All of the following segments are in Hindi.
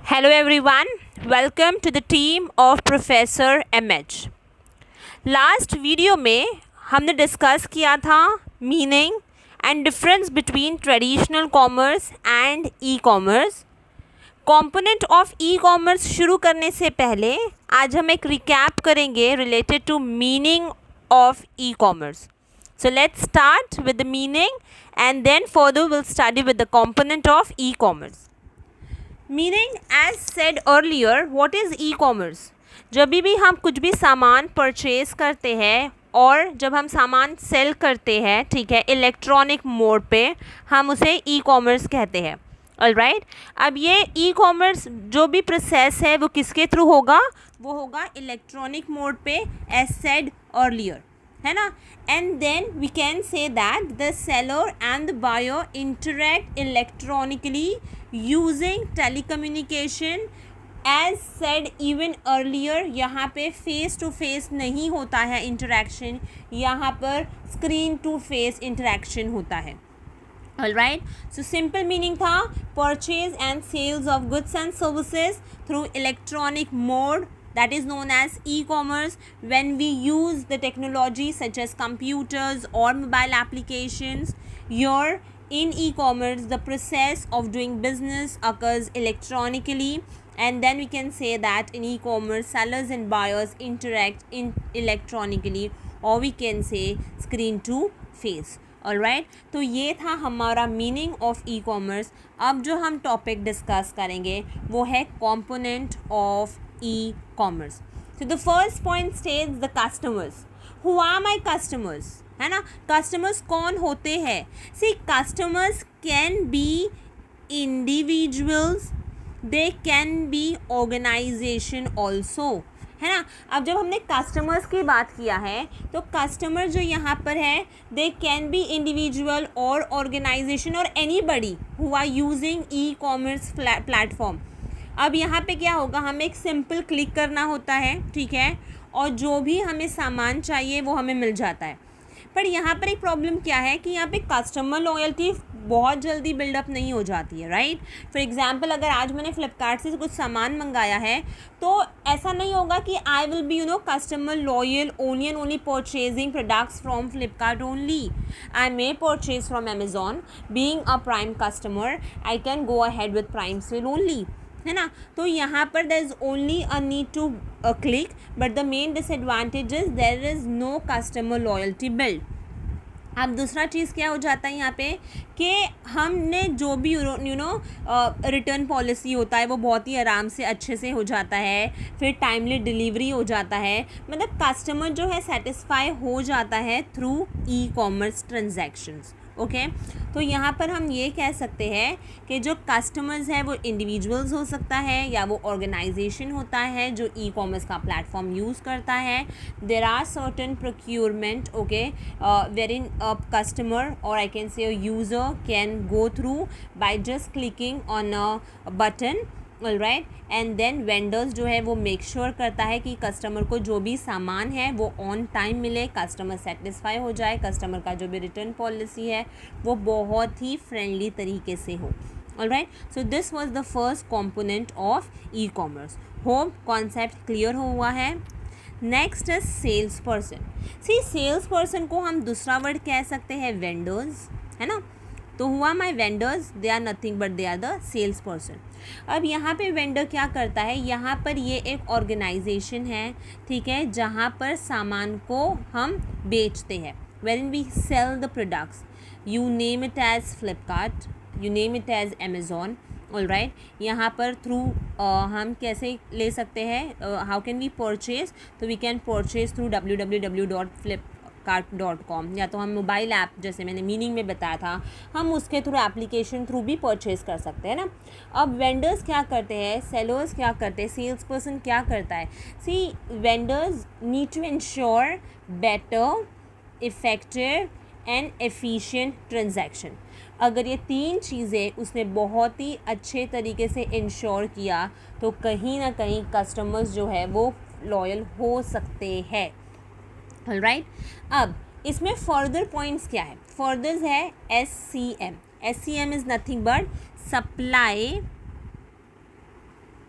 Hello everyone, welcome to the team of Professor MH। Last video में हमने डिस्कस किया था meaning and difference between traditional commerce and e commerce. Component of e commerce शुरू करने से पहले आज हम एक रिकैप करेंगे related to meaning of e commerce. So let's start with the meaning and then further we'll study with the component of e-commerce. Meaning as said earlier, what is e-commerce? जब भी हम कुछ भी सामान परचेज करते हैं और जब हम सामान सेल करते हैं, ठीक है, इलेक्ट्रॉनिक मोड पे, हम उसे ई कॉमर्स कहते हैं। ऑलराइट, अब ये ई कॉमर्स जो भी प्रोसेस है वो किसके थ्रू होगा? वो होगा इलेक्ट्रॉनिक मोड पे, एज सेड अर्लियर, है ना। And then we can say that the seller and the buyer interact electronically using telecommunication. As said even earlier, यहाँ पे फेस टू फेस नहीं होता है इंटरेक्शन, यहाँ पर स्क्रीन टू फेस इंटरेक्शन होता है। Alright, so simple meaning था purchase and sales of goods and services through electronic mode, that is known as e-commerce. When we use the technology such as computers or mobile applications, here in e-commerce the process of doing business occurs electronically, and then we can say that in e-commerce sellers and buyers interact electronically, or we can say screen to face. Alright, तो ये था हमारा मीनिंग ऑफ ई कॉमर्स। अब जो हम टॉपिक डिस्कस करेंगे वो है कंपोनेंट ऑफ ई कॉमर्स। तो the first point states the customers. Who are my customers, है ना। कस्टमर्स कौन होते हैं? See, customers can be individuals, they can be organisation also, है ना। अब जब हमने कस्टमर्स की बात किया है तो कस्टमर जो यहाँ पर है, दे कैन बी इंडिविजुअल और ऑर्गेनाइजेशन और anybody who are using e commerce platform. अब यहाँ पे क्या होगा, हमें एक सिंपल क्लिक करना होता है, ठीक है, और जो भी हमें सामान चाहिए वो हमें मिल जाता है। पर यहाँ पर एक प्रॉब्लम क्या है कि यहाँ पे कस्टमर लॉयल्टी बहुत जल्दी बिल्डअप नहीं हो जाती है, राइट। फॉर एग्जांपल, अगर आज मैंने फ्लिपकार्ट से कुछ सामान मंगाया है तो ऐसा नहीं होगा कि I will be customer loyal only and only purchasing products from Flipkart only. I may purchase from Amazon, being a prime customer I can go ahead with prime sale only, है ना। तो यहाँ पर there is only a need to click, but the main disadvantage is there is no customer loyalty build. अब दूसरा चीज़ क्या हो जाता है यहाँ पे कि हमने जो भी रिटर्न पॉलिसी होता है वो बहुत ही आराम से अच्छे से हो जाता है, फिर टाइमली डिलीवरी हो जाता है, मतलब कस्टमर जो है सेटिस्फाई हो जाता है through e commerce transactions. Okay, तो यहाँ पर हम ये कह सकते हैं कि जो कस्टमर्स है वो इंडिविजुअल्स हो सकता है या वो ऑर्गेनाइजेशन होता है जो ई कॉमर्स का प्लेटफॉर्म यूज़ करता है। There are certain procurement, okay, where in a customer और I can say user can go through by just clicking on a button, alright. And then vendors जो है वो मेक श्योर करता है कि कस्टमर को जो भी सामान है वो ऑन टाइम मिले, कस्टमर सेटिस्फाई हो जाए, कस्टमर का जो भी रिटर्न पॉलिसी है वो बहुत ही फ्रेंडली तरीके से हो। Alright, so this was the first component of e commerce. Hope concept clear हुआ है। Next is sales person. See, sales person को हम दूसरा वर्ड कह सकते हैं वेंडर्स, है ना। तो who are my vendors, they are nothing but they are the sales person. अब यहाँ पे वेंडर क्या करता है, यहाँ पर ये एक ऑर्गेनाइजेशन है, ठीक है, जहाँ पर सामान को हम बेचते हैं। When we sell the products, you name it as Flipkart, you name it as Amazon, alright. यहाँ पर थ्रू हम कैसे ले सकते हैं, हाउ कैन वी परचेज, तो we can purchase through www.flipkart.com, या तो हम मोबाइल ऐप जैसे मैंने मीनिंग में बताया था हम उसके थ्रू एप्लीकेशन थ्रू भी परचेज कर सकते हैं ना। अब वेंडर्स क्या करते हैं, सेलर्स क्या करते हैं, सेल्स पर्सन क्या करता है? See, vendors need to ensure better, effective and efficient transaction. अगर ये तीन चीज़ें उसने बहुत ही अच्छे तरीके से इंश्योर किया तो कहीं ना कहीं कस्टमर्स जो है वो लॉयल हो सकते हैं। ऑलराइट, अब इसमें फर्दर पॉइंट्स क्या है? फर्दर है SCM। SCM is nothing but supply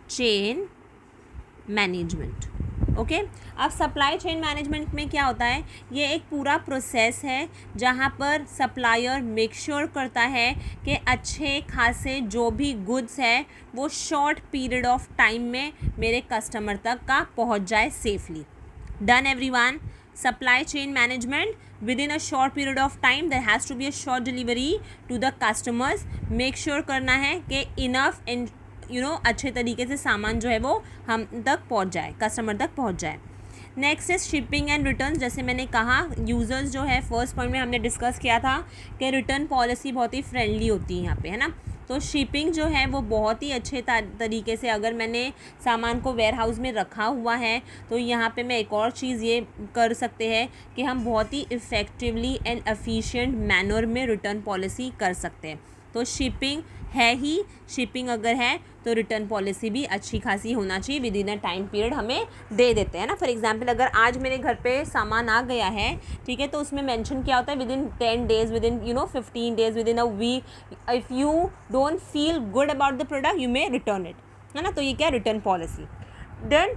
chain management. Okay, अब सप्लाई चेन मैनेजमेंट में क्या होता है, ये एक पूरा प्रोसेस है जहाँ पर सप्लायर मेक श्योर करता है कि अच्छे खासे जो भी गुड्स है वो शॉर्ट पीरियड ऑफ टाइम में मेरे कस्टमर तक का पहुँच जाए safely. Done everyone, supply chain management within a short period of time there has to be a short delivery to the customers। make sure करना है कि enough and अच्छे तरीके से सामान जो है वो हम तक पहुंच जाए, कस्टमर तक पहुंच जाए। Next is shipping and return. जैसे मैंने कहा यूज़र्स जो है फर्स्ट पॉइंट में हमने डिस्कस किया था कि रिटर्न पॉलिसी बहुत ही फ्रेंडली होती है यहाँ पे, है ना। तो शिपिंग जो है वो बहुत ही अच्छे तरीके से, अगर मैंने सामान को वेयर हाउस में रखा हुआ है तो यहाँ पे मैं एक और चीज़ ये कर सकते हैं कि हम बहुत ही इफ़ेक्टिवली एंड एफिशिएंट मैनर में रिटर्न पॉलिसी कर सकते हैं। तो शिपिंग है ही, शिपिंग अगर है तो रिटर्न पॉलिसी भी अच्छी खासी होना चाहिए, within a time period हमें दे देते हैं ना। फॉर एग्जांपल अगर आज मेरे घर पे सामान आ गया है, ठीक है, तो उसमें मेंशन क्या होता है, within 10 days, within 15 days, within a week, if you don't feel good about the product you may return it, है ना। तो ये क्या, return policy. Then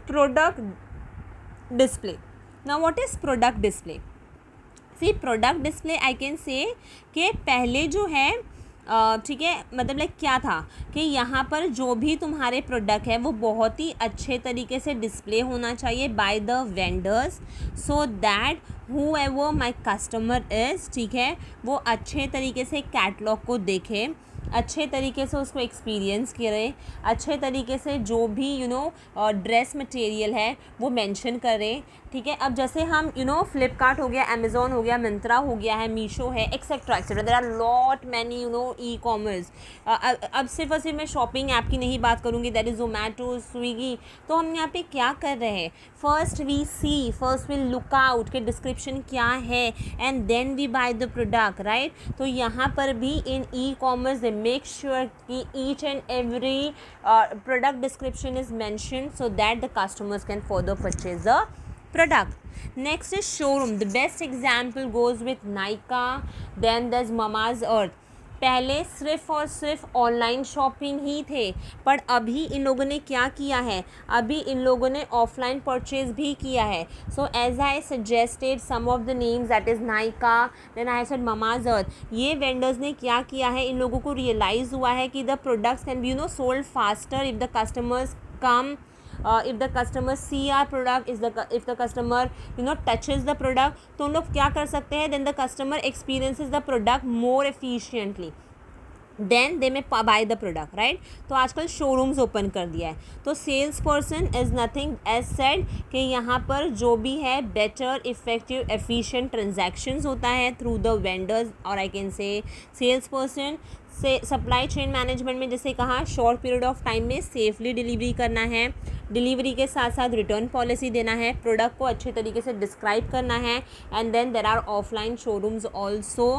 product display. Now what is product display? See product display I can say कि पहले जो है ठीक है, मतलब लाइक क्या था कि यहाँ पर जो भी तुम्हारे प्रोडक्ट है वो बहुत ही अच्छे तरीके से डिस्प्ले होना चाहिए by the vendors, so that whoever my customer is, ठीक है, वो अच्छे तरीके से कैटलॉग को देखे, अच्छे तरीके से उसको एक्सपीरियंस करे, अच्छे तरीके से जो भी ड्रेस मटेरियल है वो मेंशन करें, ठीक है। अब जैसे हम फ्लिपकार्ट हो गया, अमेज़ॉन हो गया, मिंत्रा हो गया है, मीशो है, etcetera etcetera, there are lot many e commerce. अब सिर्फ और सिर्फ मैं शॉपिंग ऐप की नहीं बात करूँगी, दैट इज़ जोमेटो, स्विगी। तो हम यहाँ पे क्या कर रहे हैं, फर्स्ट वी लुक आउट के डिस्क्रिप्शन क्या है and then we buy the product, right. तो यहाँ पर भी in e commerce they make sure कि each and every product description is mention so that the customers can further purchase the product. Next is showroom. The best example goes with Nykaa, then there's Mama's Earth. पहले सिर्फ और सिर्फ ऑनलाइन शॉपिंग ही थे, पर अभी इन लोगों ने क्या किया है, अभी इन लोगों ने ऑफलाइन परचेज भी किया है। So as I suggested some of the names, that is Nykaa, then I said Mamaearth. ये वेंडर्स ने क्या किया है, इन लोगों को रियलाइज़ हुआ है कि the products can be sold faster if the customers come, if the customer see our product, if the customer touches the product, तो उन लोग क्या कर सकते हैं, then the customer experiences the product more efficiently, then they may buy the product, right. तो आजकल शोरूम्स ओपन कर दिया है। तो sales person is nothing as said कि यहाँ पर जो भी है बेटर इफेक्टिव एफिशिएंट ट्रांजैक्शंस होता है थ्रू द वेंडर्स, और I can say sales person से सप्लाई चेन मैनेजमेंट में जैसे कहा शॉर्ट पीरियड ऑफ टाइम में सेफली डिलीवरी करना है, डिलीवरी के साथ साथ रिटर्न पॉलिसी देना है, प्रोडक्ट को अच्छे तरीके से डिस्क्राइब करना है, and then there are offline showrooms also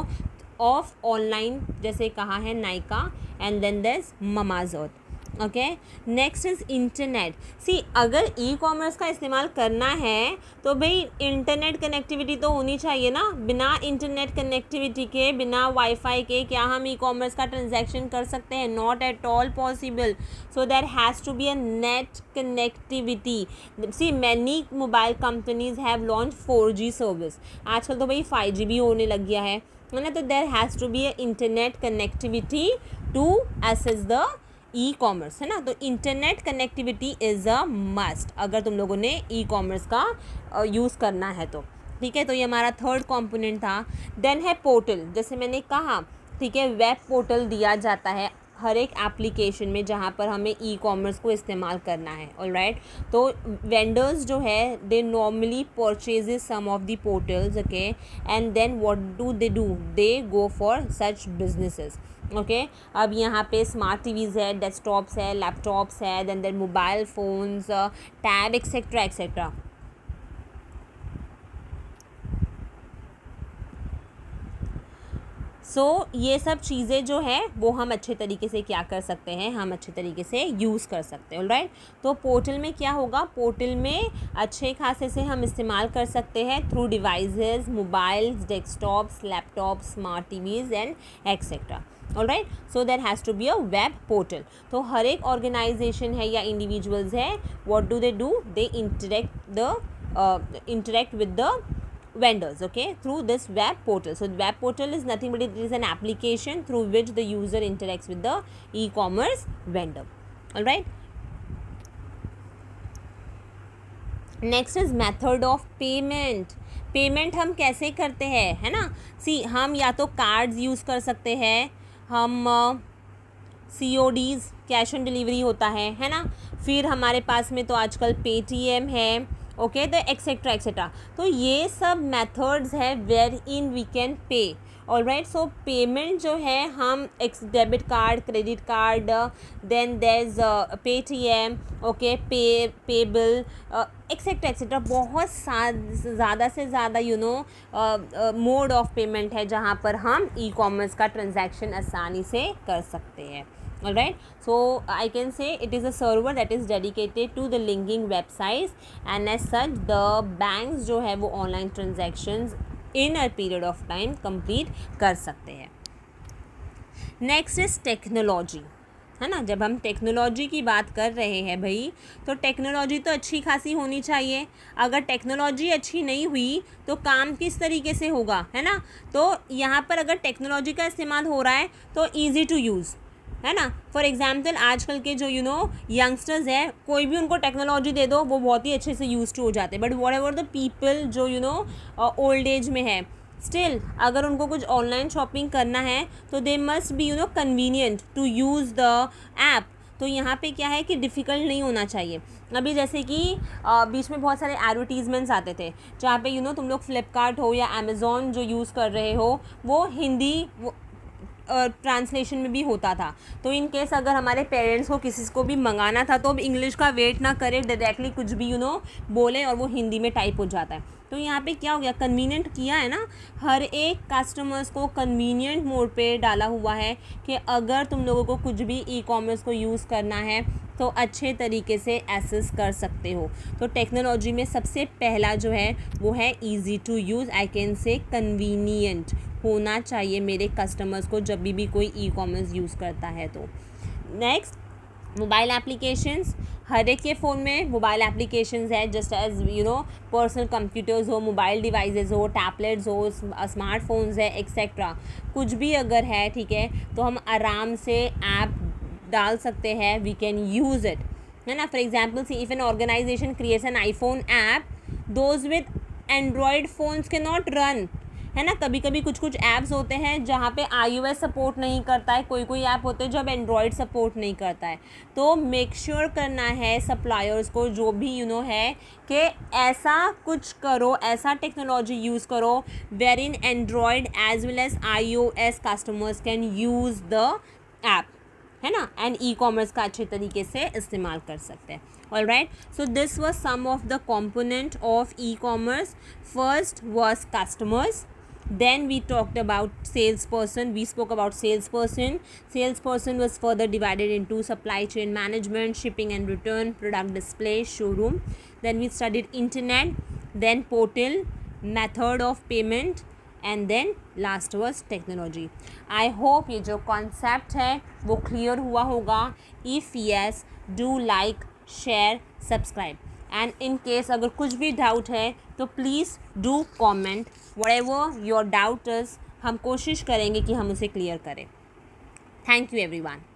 of online, जैसे कहा है Nykaa, and then there Mamaearth. Okay, next is internet. See अगर ई कॉमर्स का इस्तेमाल करना है तो भाई इंटरनेट कनेक्टिविटी तो होनी चाहिए ना। बिना इंटरनेट कनेक्टिविटी के, बिना वाईफाई के क्या हम ई कॉमर्स का ट्रांजैक्शन कर सकते हैं? Not at all possible. So there has to be a net connectivity. See many mobile companies have launch 4G service, आजकल तो भाई 5G भी होने लग गया है ना। तो there has to be a internet connectivity to access the e commerce, है ना। तो internet connectivity is a must अगर तुम लोगों ने ई कॉमर्स का यूज़ करना है तो, ठीक है। तो ये हमारा थर्ड कंपोनेंट था। देन है पोर्टल, जैसे मैंने कहा, ठीक है, वेब पोर्टल दिया जाता है हर एक एप्लीकेशन में जहाँ पर हमें ई कॉमर्स को इस्तेमाल करना है, ऑलराइट। तो वेंडर्स जो है they normally purchases some of the portals, okay, and then what do, they go for such businesses, okay. अब यहाँ पे स्मार्ट टीवीज़ है, डेस्कटॉप्स है, लैपटॉप्स है, then then mobile phones, tab etcetera etcetera. ये सब चीज़ें जो है वो हम अच्छे तरीके से क्या कर सकते हैं, हम अच्छे तरीके से यूज़ कर सकते हैं। ऑलराइट, तो पोर्टल में क्या होगा, पोर्टल में अच्छे खासे से हम इस्तेमाल कर सकते हैं through devices, mobiles, desktops, laptop, smart TVs and etcetera. Alright, so there has to be a web portal. तो हर एक ऑर्गेनाइजेशन है या इंडिविजुअल्स है, what do, they interact with the vendors, okay, through this web portal. So the web portal is nothing but it is an application through which the user interacts with the e-commerce vendor. All right, next is method of payment. Payment हम कैसे करते हैं, है ना। हम या तो कार्ड्स यूज़ कर सकते हैं, हम CODs, कैश ऑन डिलीवरी होता है ना। फिर हमारे पास में तो आजकल पेटीएम है, ओके, तो एक्सेट्रा। तो ये सब मेथड्स है wherein we can pay. Alright, so payment जो है हम debit card, credit card, then there is Paytm, okay, PayPal, etcetera, बहुत ज़्यादा से ज़्यादा मोड ऑफ पेमेंट है जहाँ पर हम ई-कॉमर्स का ट्रांजैक्शन आसानी से कर सकते हैं। Alright, so I can say it is a server that is dedicated to the linking websites, and as such the banks जो है वो online transactions in a period of time complete कर सकते हैं। Next is technology, है ना। जब हम टेक्नोलॉजी की बात कर रहे हैं भाई, तो टेक्नोलॉजी तो अच्छी खासी होनी चाहिए। अगर टेक्नोलॉजी अच्छी नहीं हुई तो काम किस तरीके से होगा, है ना। तो यहाँ पर अगर टेक्नोलॉजी का इस्तेमाल हो रहा है तो ईजी टू यूज़, है ना। फॉर एग्जाम्पल आजकल के जो यंगस्टर्स हैं, कोई भी उनको टेक्नोलॉजी दे दो वो बहुत ही अच्छे से यूज टू हो जाते हैं। But whatever the people जो ओल्ड एज में है, स्टिल अगर उनको कुछ ऑनलाइन शॉपिंग करना है तो they must be convenient to use the app. तो यहाँ पे क्या है कि डिफ़िकल्ट नहीं होना चाहिए। अभी जैसे कि बीच में बहुत सारे एडवर्टीज़मेंट्स आते थे जहाँ पे तुम लोग फ्लिपकार्ट हो या अमेज़ॉन जो यूज़ कर रहे हो वो हिंदी ट्रांसलेशन में भी होता था। तो इन केस अगर हमारे पेरेंट्स को किसी को भी मंगाना था तो अब इंग्लिश का वेट ना करें, डायरेक्टली कुछ भी बोले और वो हिंदी में टाइप हो जाता है। तो यहाँ पे क्या हो गया, कन्वीनियंट किया है ना, हर एक कस्टमर्स को कन्वीनियंट मोड पे डाला हुआ है कि अगर तुम लोगों को कुछ भी ई-कॉमर्स को यूज़ करना है तो अच्छे तरीके से एक्सेस कर सकते हो। तो टेक्नोलॉजी में सबसे पहला जो है वो है easy to use, I can say convenient होना चाहिए मेरे कस्टमर्स को जब भी कोई ई-कॉमर्स यूज़ करता है। तो नेक्स्ट, मोबाइल एप्लीकेशंस। हर एक के फ़ोन में मोबाइल एप्लीकेशंस है, जस्ट एज पर्सनल कंप्यूटर्स हो, मोबाइल डिवाइसेस हो, टैबलेट्स हो, स्मार्टफोन्स है, एक्सेट्रा, कुछ भी अगर है, ठीक है, तो हम आराम से ऐप डाल सकते हैं, वी कैन यूज़ इट, है ना। For example see if an organisation creates an iPhone app, those with Android phones can not run, है ना। कभी कभी कुछ ऐप्स होते हैं जहाँ पे iOS सपोर्ट नहीं करता है, कोई ऐप होते हैं जब एंड्रॉयड सपोर्ट नहीं करता है। तो मेक श्योर करना है सप्लायर्स को जो भी है कि ऐसा कुछ करो, ऐसा टेक्नोलॉजी यूज़ करो wherein Android as well as iOS customers can use the app, है ना, एंड ई-कॉमर्स का अच्छे तरीके से इस्तेमाल कर सकते हैं। Alright, so this was some of the component of e-commerce. First was customers. Then we talked about salesperson. We spoke about salesperson. Salesperson was further divided into supply chain management, shipping and return, product display, showroom. Then we studied internet, then portal, method of payment, and then last was technology. I hope ये जो concept है वो clear हुआ होगा. If yes, do like, share, subscribe. And in case अगर कुछ भी डाउट है तो please do comment, whatever your doubt is, हम कोशिश करेंगे कि हम उसे क्लियर करें। Thank you everyone.